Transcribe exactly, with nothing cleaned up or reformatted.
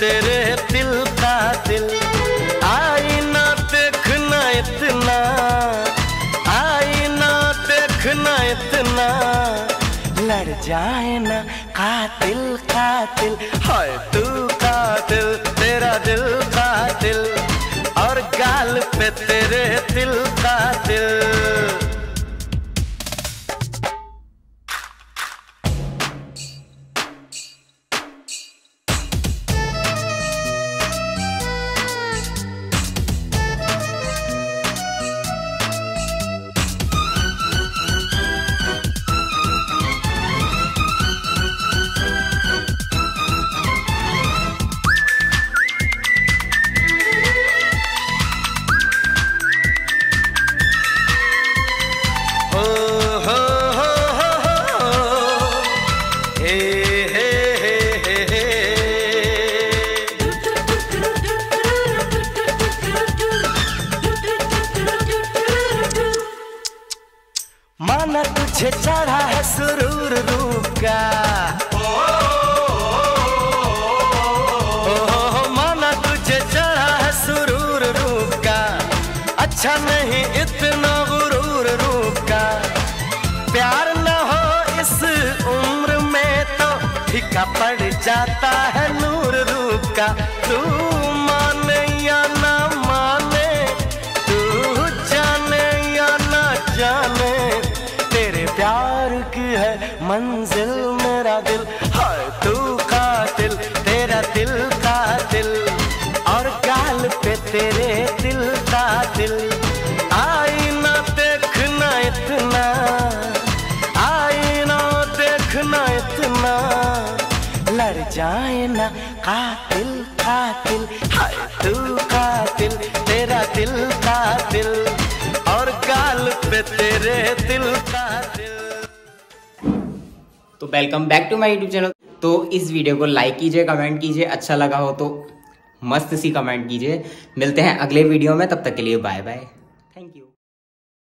तेरे दिल का दिल। आई ना देखना इतना, आई ना देखना इतना, लड़ जाए ना कातिल कातिल। हाय तू कातिल, तेरा दिल कातिल, और गाल पे तेरे दिल का दिल। माना तुझे चढ़ा है सुरूर रूप का, ओ माना तुझे चढ़ा है सुरूर रूप का, अच्छा नहीं इतना गुरूर रूप का। प्यार न हो इस उम्र में तो फीका पड़ जाता है नूर रूप का। तू माने या ना माने, तू जाने या ना जाने, प्यार की है मंजिल मेरा दिल। हाय तू कातिल, तेरा दिल का दिल, और गाल पे तेरे दिल का दिल। आई ना देखना इतना, आई ना देखना इतना, लड़ जाए ना कातिल कातिल। हाय तू कातिल, तेरा दिल का दिल, और गाल पे तेरे दिल का दिल। तो welcome back to my YouTube channel. तो इस वीडियो को लाइक कीजिए, कमेंट कीजिए, अच्छा लगा हो तो मस्त सी कमेंट कीजिए। मिलते हैं अगले वीडियो में, तब तक के लिए बाय बाय।